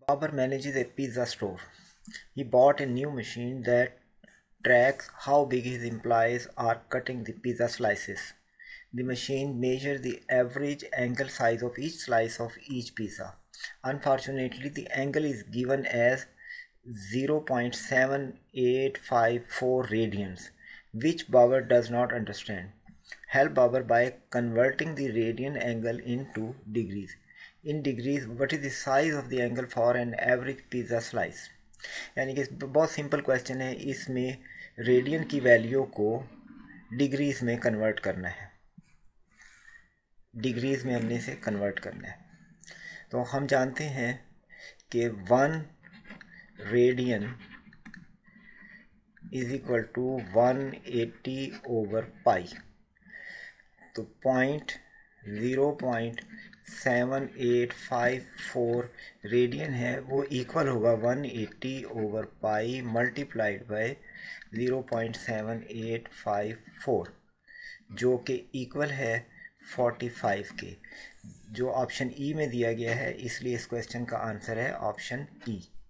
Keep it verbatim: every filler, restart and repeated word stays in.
Babar manages a pizza store. He bought a new machine that tracks how big his employees are cutting the pizza slices. The machine measures the average angle size of each slice of each pizza. Unfortunately, the angle is given as zero point seven eight five four radians, which Babar does not understand. Help Babar by converting the radian angle into degrees. In degrees, what is the size of the angle for an average pizza slice? यानी कि बहुत simple question है, इसमें radian की value को degrees में convert करना है, डिग्रीज में हमने इसे कन्वर्ट करना है। तो हम जानते हैं कि one radian is equal to one eighty over pi, तो point zero point seven eight five four radian है, वो इक्वल होगा one eighty over pi multiplied by zero point seven eight five four, जो कि इक्वल है forty five के, जो option E में दिया गया है। इसलिए इस क्वेश्चन का आंसर है ऑप्शन ई।